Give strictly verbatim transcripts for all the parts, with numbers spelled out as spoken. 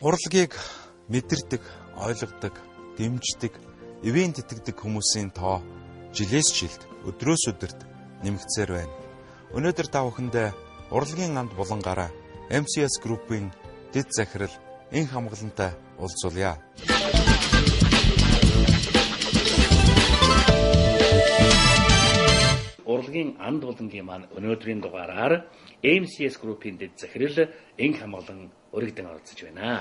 Урлагийг мэдэрдэг, ойлгодог, дэмждэг, ивент итгэдэг хүмүүсийн тоо жилээс жилд, өдрөөс өдөрт нэмэгдсээр байна. Өнөөдөр та бүхэндээ урлагийн амд булангаараа эм си эс Group-ийн дэд захирал энх хамгаалантай уулзуулъя. Урлагийн амд булангийн маань өнөөдрийн дугаараар эм си эс Group-ийн дэд захирал энх хамгаалан өргөдөн оролцож байна.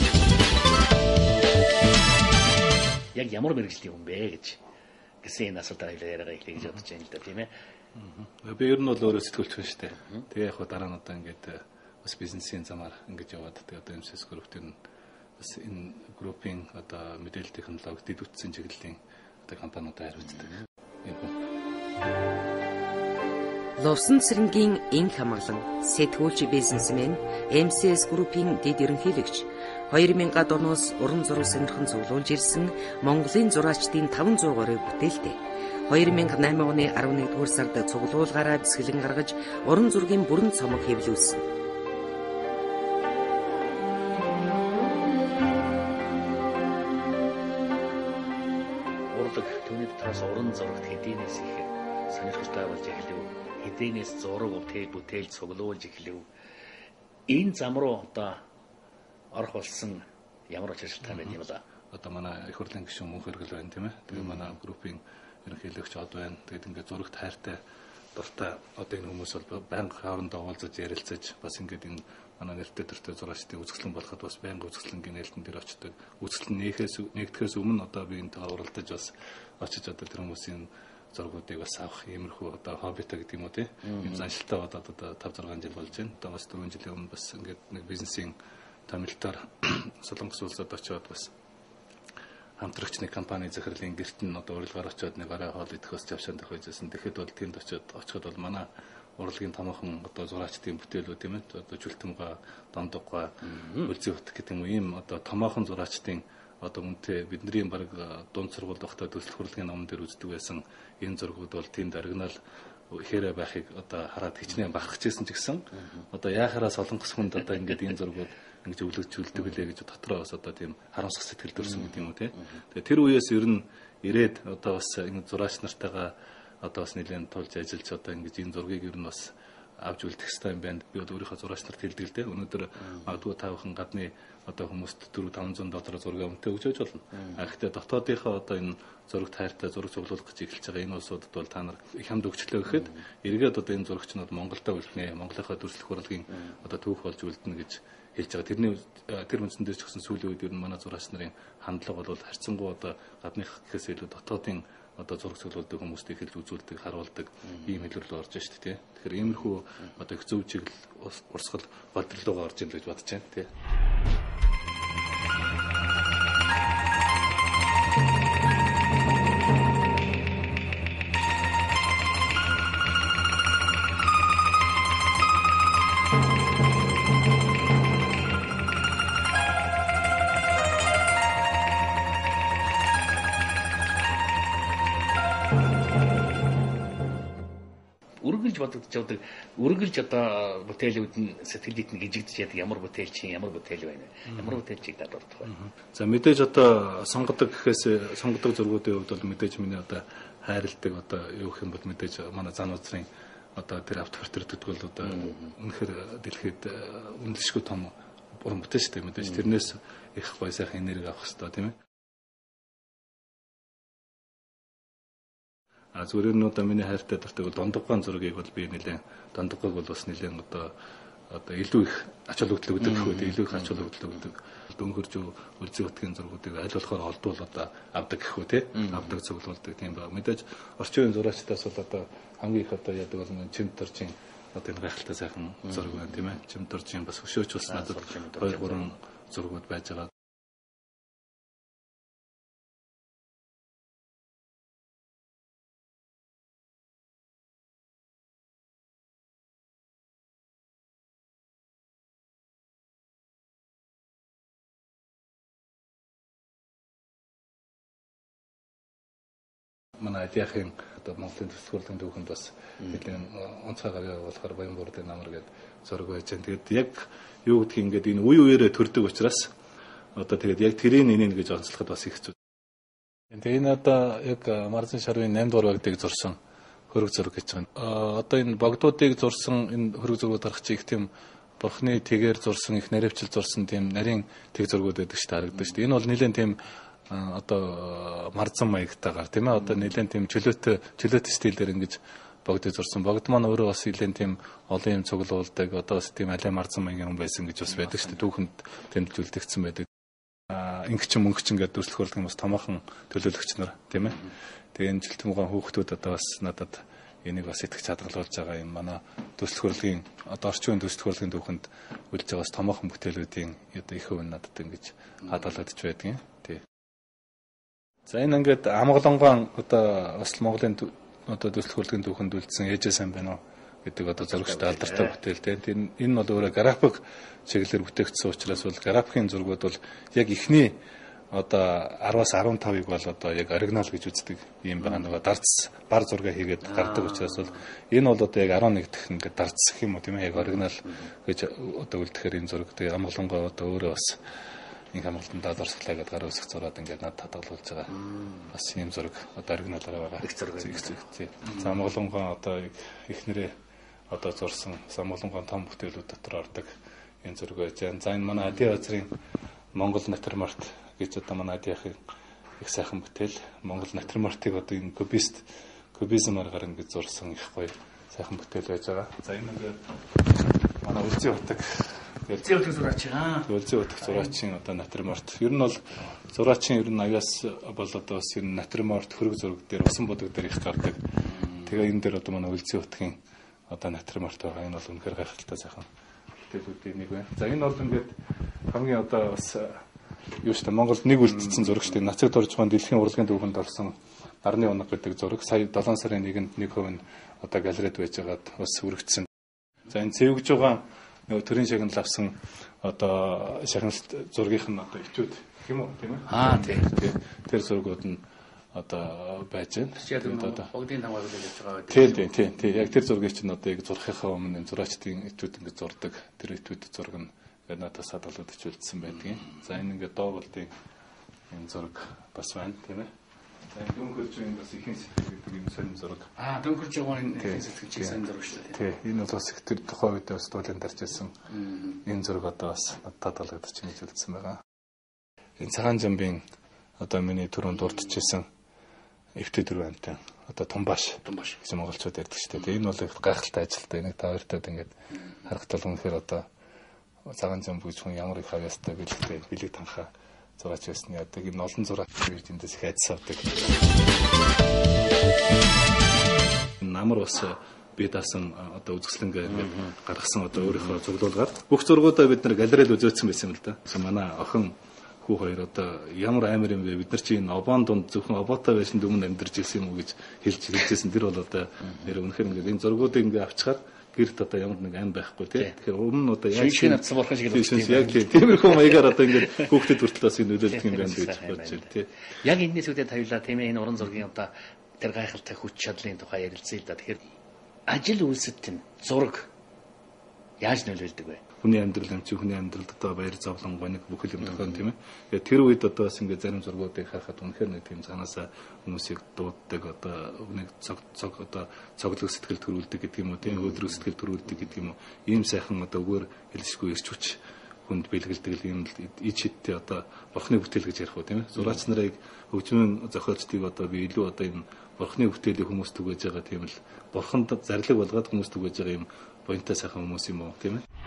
Яг ямар мэргэжлийн хүн бэ гэж гэсэн энэ асуултаар яриагаа эхлэе гэж бодож байна л да, тийм ээ. Би ер нь бол өөрөө сэтгүүлч хүн шүү дээ. Тэгээ яг дараа нь одоо ингээд бас бизнесийн замаар ингэж яваад тэгээ одоо эм си эс Group-ийн бас энэ группийн одоо мэдээлэл технологи дэд үтсэн чиглэлийн одоо компаниудаар хариуцдаг. Лувсан цэрэнгийн энх хамгаалан сэтгүүлч бизнесмен эм си эс Group-ийн дэд ерөнхийлөгч хоёр мянган оноос уран зураг сонирхон зөвлүүлж ирсэн Монголын зураачдын таван зуун горой бүтээлтэй хоёр мянган найман оны арван нэгдүгээр сард цуглуулгаараа бэлсгэлэн гаргаж уран зургийн бүрэн цомог хэвлүүлсэн. Урлаг түүний дотроос уран зурагт хэдийнээс их сонирхолтой болж эхлэв. Хэдийнээс зураг бүтээл бүтээл цуглуулж эхлэв. Энэ зам руу одоо орох болсон ямар ч шалтгаан байна юм да. Одоо манай их хурлын гишүүн мөнх хэрэгэл байна тийм ээ. Тэгээ манай группийн ерөнхийлөгч од байна. Тэгээд ингээд зурагт хайртай дуртай одоо энэ хүмүүс бол байнга хоорондоо уулзаж ярилцаж бас ингээд энэ манай нэртэй төртэй зураачдын үзэсгэлэн болоход бас байнга үзэсгэлэнгийн нээлтэн дээр очдог. Үзэсгэлэн нээхээс нэгдэхээс өмнө одоо би энэтэй уралдаж бас очиж одоо тэр хүмүүсийн зургуудыг бас авах иймэрхүү одоо хоббитой гэдэг юм уу тийм. Ийм заншилтай болоод одоо тавь зургаан жил болж байна. Одоо бас дөрвөн жилийн өмнө бас ингээд нэг бизнесийн томилтоор Солонгос улсад очиод бас хамтрагчны компани захирлын гэрт нь одоо урилгаар очиод нэг арай хоол идэхөөс завшаанд тохиожсэн. Тэгэхэд бол тэнд очиод очиход бол манай урлагийн томоохон одоо зураачдын бүтээлүүд тийм ээ одоо Жүлтэмга, Дондогга, Үлзий хот гэх юм уу ийм одоо томоохон зураачдын одоо үнэтэй бидний баг дунд сургууль багтаа төсөл хурлын номон дээр үздэг байсан энэ зургууд бол тэнд оригинал ихээрээ байхыг одоо хараад хичнээн бахархажсэн ч гэсэн одоо яахаараа солонгос хүнд одоо ингээд энэ зургууд ингэж өвлөж зүйлдэг лээ гэж дотроо бас одоо тийм харамсах сэтгэл төрсөн гэдэг юм уу тий. Тэгээ тэр үеэс ер нь ирээд одоо бас энэ зураач нартайгаа одоо бас нэлээд тулж ажиллаж одоо ингэж энэ зургийг ер нь бас авч үлдэх хэрэгтэй юм байна. Би бол өөрийнхөө зураач нарт хэлдэг л дээ. Өнөөдөр магадгүй та бүхэн гадны одоо хүмүүст дөрвөн таван доллар зураг өмтөө өгч болно. А гэхдээ дотоодынхоо одоо энэ зураг тайртай зураг цуглуулах гэж эхэлж байгаа энэ улсуудад бол та нар их хамт өгчлөө гэхэд эргээд одоо энэ зурагчнууд Монголдо үлднэ. Монголынхаа дүрслэх хурлын одоо түүх болж үлдэнэ гэж хэлж байгаа. Тэрний тэр үндсэн дээр ч гэсэн сүүлийн үед ер нь манай зураач нарын хандлага бол харьцангуй одоо гадных гэхээс илүү дотоодын одоо зураг цуглуулдаг хүмүүстийг хэлж үзүүлдэг, харуулдаг ийм хэлбэр рүү орж байна шүү дээ. Тэгэхээр иймэрхүү одоо их зөв чиглэл урсгал бодлогоо орж ийн гэж бодож байна тий. Үргэлж бодогдож байгаа үргэлж одоо бүтээлүүд нь сэтгэлд нь гжигдэж яадаг ямар бүтээл чинь ямар бүтээл байна. Ямар бүтээлчийг дад ордог байна. За мэдээж одоо сонгодог гэхээс сонгодог зургуудын хувьд бол мэдээж миний одоо хайрладаг одоо юу гэх юм бол мэдээж манай зан уузрын одоо тэр автопортер гэдэг бол одоо үнэхээр дэлхийд үнэлшгүй том уран бүтээл шүү дээ. Мэдээж тэрнээс их гоё сайхан энерги авах хэрэгтэй тийм ээ. А зүгээр нь одоо миний хайртай дуртай бол Дондоггаан зургийг бол би нэлээд Дондоггаг бол бас нэлээд одоо одоо илүү их ач холбогдол өгдөг гэх үү илүү их ач холбогдол өгдөг. Дөнгөрж Үлзий хотгийн зургуудыг аль болохоор олдвол одоо авдаг гэх үү те авдаг цуглуулдаг тийм ба. Мэдээж орчин үеийн зураачдаас бол одоо хамгийн их одоо яадаг бол Чимторжийн одоо энэ гайхалтай сайхан зураг байна тийм ээ. Чимторжийн бас өшөөч бас надад хоёр гурван зургууд байж байгаа. Манай яахын одоо Монголын төсөл хурлын түүхэнд бас нэлийн онцгой гараа болохоор Баян буурдын намар гэдэг зураг байж байна. Тэгээд яг юу гэдгийг ингээд энэ үе үеэрээ төрдөг учраас одоо тэгээд яг тэрийн энийг гэж онцлоход бас их зүйл. Тэгээ энэ одоо яг Марзан шарвын наймд дугаар багтыг зурсан хөрөг зураг гэж байна. Одоо энэ богдуудыг зурсан энэ хөрөг зургууд харах чи их тийм бурхны тэгээр зурсан их наривчл зурсан тийм нарийн тэг зургууд байдаг шүү дээ харагдаж шүү дээ. Энэ бол нэлээд тийм одоо марзан маягтайгаар тийм ээ одоо нэлээд тийм чөлөөтэй чөлөөтэй стилээр ингэж богдыг зурсан. Богд маань өөрөө бас нэлээд тийм олон юм цуглуулдаг одоо бас тийм алей марзан маягийн хүн байсан гэж бас байдаг шүү дээ. Түүхэнд тэмдэглүүлэгдсэн байдаг. Ингчин мөнгчин гэдэг дүрслэх хурлын бас томоохон төлөөлөгч нар тийм ээ. Тэгээ энэ жилтмугаан хүүхдүүд одоо бас надад энийг бас итгэж хадгалуулж байгаа юм манай дүрслэх хурлын одоо орчин үеийн дүрслэх хурлын түүхэнд үлдэж байгаа бас томоохон бүтээлүүдийн одоо их өв надад ингэж хадгалагдж байдаг юм. Тий. За энэ ингээд амгалангуан одоо бас Монголын одоо дүрслэх хурлын түүхэнд үлдсэн ээжээ сайн байна уу гэдэг одоо зурагчтай алдартай бүтээл тийм. Энэ бол өөрөө график чиглэлээр бүтээгдсэн учраас бол графикийн зургууд бол яг ихний одоо араас арван тавыг бол одоо яг оригинал гэж үздэг юм байна. Нөгөө дарц бар зураг хийгээд гардаг учраас бол энэ бол одоо яг арван нэг дэх ингээд дарц гэх юм уу тийм ээ яг оригинал гэж одоо үлдэхээр энэ зураг тэгээ амгалангуй одоо өөрөө бас инх амгалтандаа дурсгалаа гэдэг гараа үсэх зураад ингээд над хадгалуулж байгаа. Бас ийм зураг одоо оригиналаар байгаа. Их зураг тийм. За амгалангуй одоо ихнэрээ одоо зурсан амгалангуй том бүтээлүүд дотор ордог энэ зураг байж байна. За энэ манай Ади Азрын Монгол натюрморт гэж одоо манай Адиахын их сайхан бүтээл. Монгол натюрмортыг одоо энэ кубист кубизмаар гарan гэж зурсан их гоё сайхан бүтээл байж байгаа. За энэ ингээд манай Үлзий утаг Үлзий утаг зураач аа. Үлзий утаг зураачийн одоо натюрморт. Ер нь бол зураачийн ер нь аяас бол одоо бас ер нь натюрморт хөрөг зураг дээр усан бодог дээр их гардаг. Тэгээ энэ дээр одоо манай Үлзий утгийн одоо натюрморт байгаа. Энэ бол үнэхээр гайхалтай сайхан бүтээлүүдийн нэг байна. За энэ бол ингээд хамгийн одоо бас юу ч тийм Монголд нэг үлдсэн зураг шүү дээ. Нацаг дорж байгаа дэлхийн урлагийн түүхэнд орсон нарны унаг гэдэг зураг сая долоон сарын нэгэнд нэг хувь нь одоо галерейд байж байгаад бас хүрэгдсэн. За энэ цэвгж байгаа нөгөө төрийн шагнал авсан одоо шагналт зургийнх нь одоо ичүүд гэх юм уу тийм ээ? Аа тийм. Тэр зургууд нь одоо байж байна. Тэгээд одоо богдын тамгаар гэж байгаа. Тийм тийм тийм. Яг тэр зургийг чинь одоо яг зурхийнхаа өмнө зураачдын ичүүд ингэ зурдаг. Тэр ичүүд зураг нь ингээд надад хадгалагдаж үлдсэн байдгийн. За энэ ингээд доогуултын энэ зураг бас байна тийм ээ. За энэ дөнгөрж энэ бас ихэн сэтгэл гэдэг юм сонин зураг. Аа дөнгөрж байгаа энэ ихэн сэтгэл чиг сонин зураг шүү дээ. Тийм. Энэ бол бас их тэр тухайн үед бас дуулан дарж ирсэн. Энэ зураг одоо бас надад хадгалагдаж ингэж үлдсэн байгаа. Энэ цагаан жамбын одоо миний түрүүнд дурдчихсан эвтэй дөрөв амтай одоо тумбаш тумбаш гэсэн монголчууд ярьдаг шүү дээ. Энэ бол их гайхалтай ажилтай. Энийг та хоёртад ингээд харахад бол үнэхээр одоо цагаан зам бүж хүн ямар их хавьяастай бэлгтэй бэлэг танхаа зураач байсан яадаг энэ олон зураач гэж эндээс их айдас авдаг. Намар бас би даасан одоо үзэсгэлэнгээ гаргасан одоо өөрийнхөө цуглуулгаар бүх зургуудаа бид нэр галерейд үзүүлсэн байсан юм л да. Манай охин хүү хоёр одоо ямар амар юм бэ бид нар чи энэ обон дунд зөвхөн оботой байсан дүмэн амьдарч ирсэн юм уу гэж хэлж хэлжсэн. Тэр бол одоо нэр үнэхээр ингээд энэ зургуудыг ингээд авчгаар гэрт одоо ямар нэг ам байхгүй тий. Тэгэхээр өмнө нь одоо яг шинэ авсан болох шиг л байна. Яг тиймэрхүү маягаар одоо ингээд хүүхдэд хүртэл бас энэ нөлөөлдөг юм байна гэж бодож байна тий. Яг энэс үүдээ тавилаа тийм ээ энэ уран зургийн одоо тэр гайхалтай хүч чадлын тухай ярилцъя л да. Тэгэхээр ажил үйлсэд зураг яаж нөлөөлдөг вэ? Хүний амьдрал юм чи хүний амьдралд одоо баяр зовлон гоник бүхэл юм тохион тийм ээ. Тэр үед одоо бас ингээд зарим зургуудыг харахад үнэхээр нэг тийм цаанаасаа хүмүүсийг дууддаг одоо нэг цог цог одоо цоглог сэтгэл төрүүлдэг гэдэг юм уу тийм өөдрөг сэтгэл төрүүлдэг гэдэг юм уу. Ийм сайхан одоо өгөр хэлшгүй ирч хүч хүнд бэлгэлдэг юм ич хиттэй одоо бурхны бүтээл гэж ярих уу тийм ээ. Зураач нарыг хөгжмийн зохиолчдыг одоо би илүү одоо энэ бурхны бүтээлийг хүмүүст түгээж байгаа тийм л бурханд зарлиг болгоод хүмүүст түгээж байгаа юм боёнтой сайхан хүмүүс юм уу тийм ээ.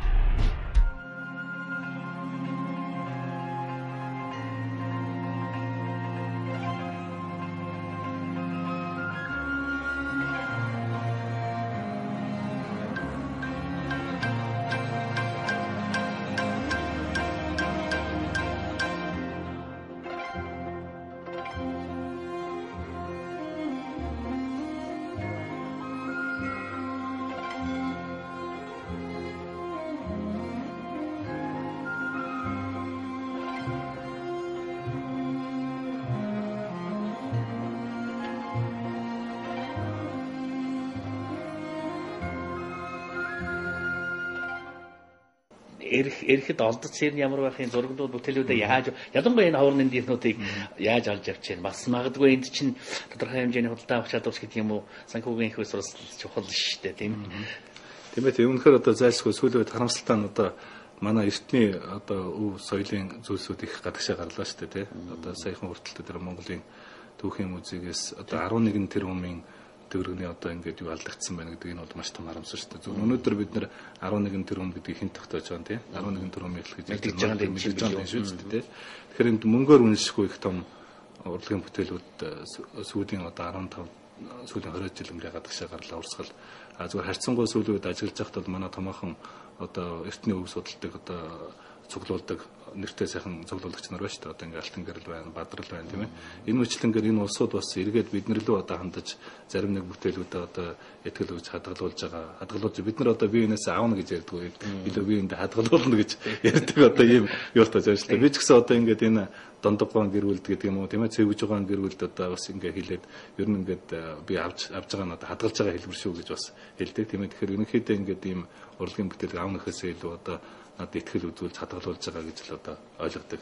эрх эрэхэд олдоц цэрний ямар байхын зурагнууд бүтээлүүдэд яаж ялангуяа энэ ховорны дийнүүдийг яаж олж авч чинь бас магадгүй энд чинь тодорхой хэмжээний худалдаа авах чадвар гэдэг юм уу санхүүгийн их усрал чухал шүү дээ тийм. Тийм ээ тийм үнэхээр одоо зайлшгүй сүүлийн үед харамсалтай нь одоо манай эртний одоо өв соёлын зүйлсүүд их гадагшаа гарлаа шүү дээ тий. Одоо саяхан хүртэл тэр Монголын түүхийн музейгээс одоо арван нэгэн тэрбумын төгрөгийн одоо ингээд юу алдагдсан байна гэдэг энэ бол маш том харамсал шүү дээ. Зөв өнөөдөр бид нэр арван нэгэн тэрбум гэдгийг хэн тогтоож байгаа юм тий. арван нэгэн тэрбум их гэж мэдээж байгаа юм шүү дээ тий. Тэгэхээр энд мөнгөөр үнэлшгүй их том урлагийн бүтээлүүд сүүлийн одоо арван таван сүүлийн хорвоо жил өнгөрөө гадагшаа гарлаа урсгал. А зүгээр харьцангуй сүүлийн үед ажиллаж байхад бол манай томоохон одоо эртний өв судалдаг одоо цуглуулдаг нэртэй сайхан цуглуулагч нар байна шүү дээ. Одоо ингээл Алтан гэрэл байна, Бадрал байна тийм ээ. Энэ мэтлэнгээр энэ улсууд бас эргээд биднэр лөө одоо хандаж зарим нэг бүтээлүүдэд одоо итгэл өгж хадгалуулж байгаа. Хадгалуулж бид нар одоо биенээс аавна гэж ярьдгүй. Илүү биеинд хадгалуулна гэж ярьдаг одоо ийм юуртаж байна шүү дээ. Би ч гэсэн одоо ингээд энэ дондоггоон гэрүүлд гэдэг юм уу тийм ээ. Цэвгэж байгаа гэрүүлд одоо бас ингээд хэлээд ер нь ингээд би авч авж байгаа нь одоо хадгалж байгаа хэлбэр шүү гэж бас хэлдэг тийм ээ. Тэгэхээр ерөнхийдөө ингээд ийм урлагийн бүтээл аавнахаас илүү одоо над итгэл үзүүлж хадгалуулж байгаа гэж л одоо ойлгодог.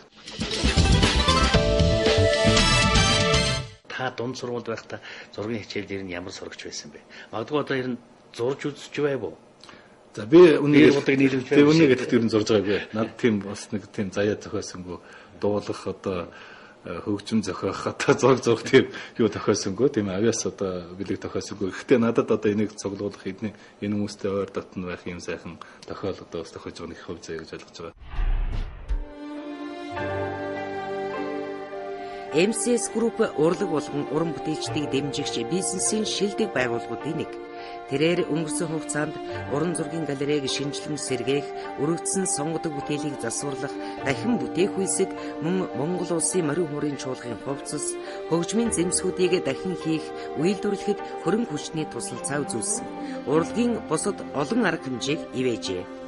Та дунд сургуульд байхдаа зургийн хичээлд ер нь ямар сурагч байсан бэ? Магадгүй одоо ер нь зурж үзэж байв уу? За би үнээр удаг нийлүүлж байв. Би үнээр гэдэгт ер нь зурж байгаагүй. Над тийм бас нэг тийм заяа зохиосонгүй дуулах одоо хөгжим зохиох одоо зураг зурх тийм юу тохиосонгүй тийм авиас одоо бэлэг тохиосонгүй. Гэхдээ надад одоо энийг цуглуулах эдний энэ хүмүүстэй ойр дотн байх юм сайхан тохиол одоо бас тохиож байгаа нэг хөв зэ гэж ойлгож байгаа. эм си эс Group урлаг болгон уран бүтээлчдийг дэмжигч бизнесийн шилдэг байгууллагуудын нэг. Тэрээр өнгөрсөн хугацаанд уран зургийн галерейг шинжилэн сэргээх, өргөдсөн сонгодог бүтээлийг засварлах, дахин бүтээх үйлсэд мөн Монгол улсын морин хуурын чуулгын хувцас, хөгжмийн зэмсгүүдийг дахин хийх, үйлдвэрлэхэд хөрөнгө хүчний тусалцаа үзүүлсэн. Урлагийн бусад олон арга хэмжээг ивэжээ.